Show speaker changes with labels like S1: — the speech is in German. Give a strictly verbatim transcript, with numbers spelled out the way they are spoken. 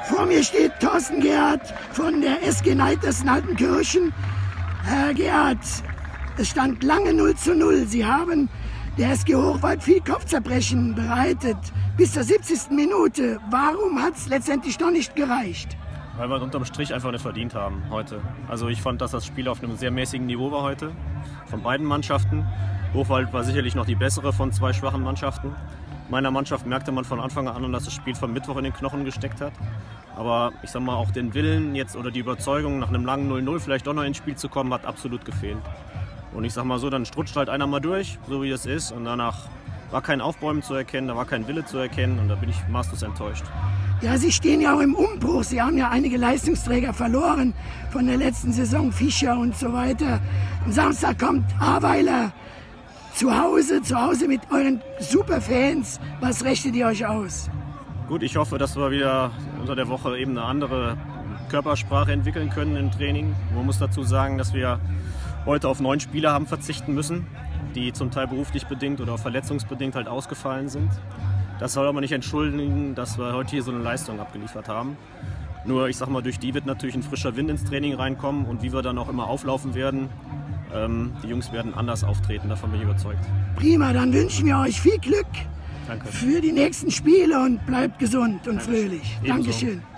S1: Vor mir steht Thorsten Gerhardt von der S G Neitersen-Altenkirchen. Herr Gerhardt, es stand lange null zu null. Sie haben der S G Hochwald viel Kopfzerbrechen bereitet. Bis zur siebzigsten Minute. Warum hat es letztendlich doch nicht gereicht?
S2: Weil wir es unterm Strich einfach nicht verdient haben heute. Also ich fand, dass das Spiel auf einem sehr mäßigen Niveau war heute. Von beiden Mannschaften. Hochwald war sicherlich noch die bessere von zwei schwachen Mannschaften. Meiner Mannschaft merkte man von Anfang an, dass das Spiel vom Mittwoch in den Knochen gesteckt hat. Aber ich sag mal, auch den Willen jetzt oder die Überzeugung, nach einem langen null null vielleicht doch noch ins Spiel zu kommen, hat absolut gefehlt. Und ich sag mal so, dann strutscht halt einer mal durch, so wie es ist. Und danach war kein Aufbäumen zu erkennen, da war kein Wille zu erkennen. Und da bin ich maßlos enttäuscht.
S1: Ja, Sie stehen ja auch im Umbruch. Sie haben ja einige Leistungsträger verloren von der letzten Saison, Fischer und so weiter. Am Samstag kommt Ahrweiler zu Hause, zu Hause mit euren Superfans. Was rechnet ihr euch aus?
S2: Gut, ich hoffe, dass wir wieder unter der Woche eben eine andere Körpersprache entwickeln können im Training. Man muss dazu sagen, dass wir heute auf neun Spieler haben verzichten müssen, die zum Teil beruflich bedingt oder verletzungsbedingt halt ausgefallen sind. Das soll aber nicht entschuldigen, dass wir heute hier so eine Leistung abgeliefert haben. Nur, ich sag mal, durch die wird natürlich ein frischer Wind ins Training reinkommen und wie wir dann auch immer auflaufen werden. Ähm, die Jungs werden anders auftreten, davon bin ich überzeugt.
S1: Prima, dann wünschen wir euch viel Glück
S2: Danke.
S1: Für die nächsten Spiele und bleibt gesund und
S2: Danke.
S1: fröhlich.
S2: Ebenso.
S1: Dankeschön.